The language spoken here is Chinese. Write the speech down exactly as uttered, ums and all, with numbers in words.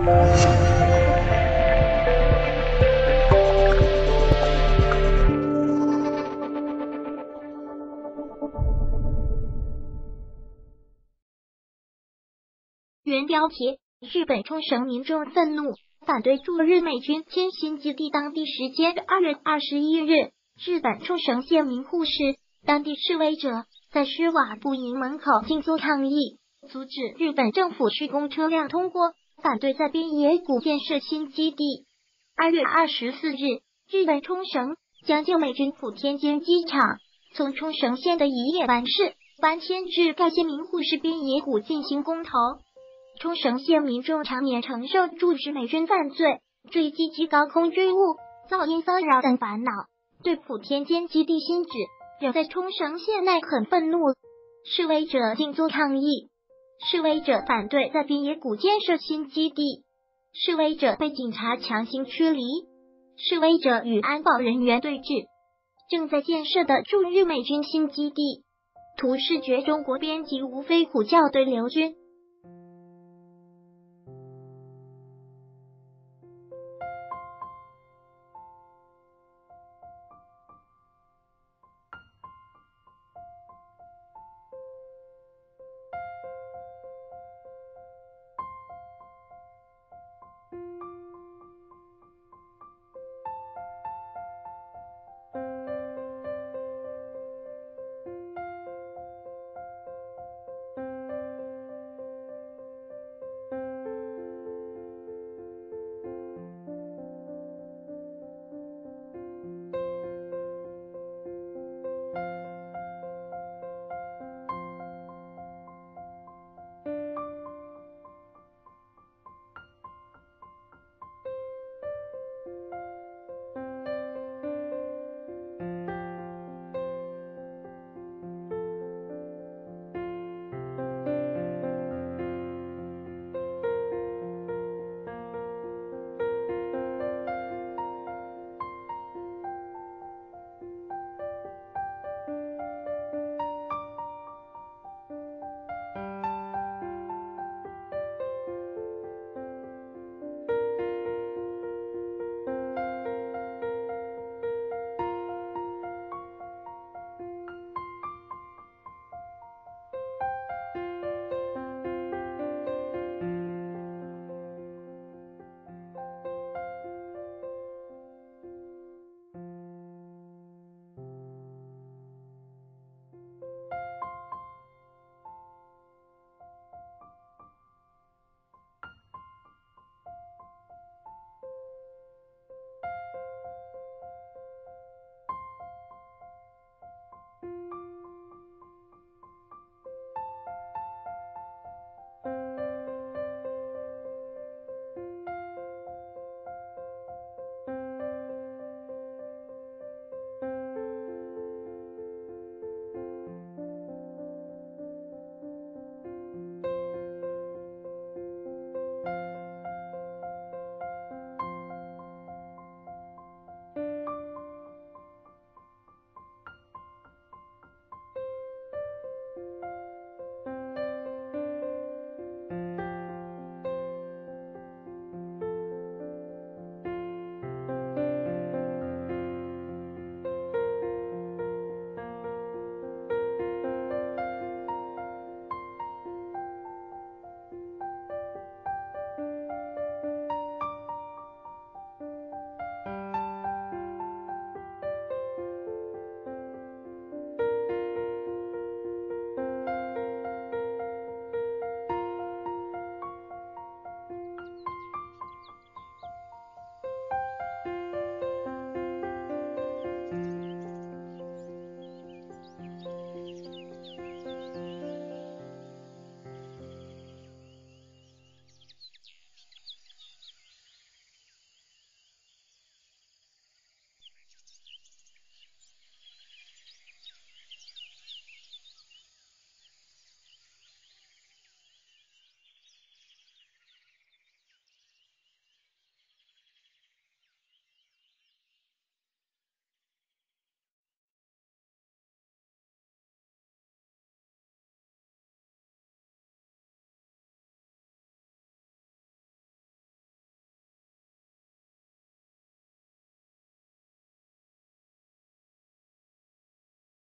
原标题：日本冲绳民众愤怒，反对驻日美军迁新基地。当地时间二月二十一日，日本冲绳县名护市当地示威者在施瓦部营门口静坐抗议，阻止日本政府施工车辆通过，反对在边野古建设新基地。二月二十四日，日本冲绳将就美军普天间机场从冲绳县的宜野湾市搬迁至该县名护市边野古进行公投。冲绳县民众常年承受驻日美军犯罪、坠机及高空坠物、噪音骚扰等烦恼，对普天间基地新址仍在冲绳县内很愤怒。示威者静坐抗议，示威者反对在边野古建设新基地，示威者被警察强行驱离，示威者与安保人员对峙。正在建设的驻日美军新基地，图视觉中国编辑吴飞虎校对刘军。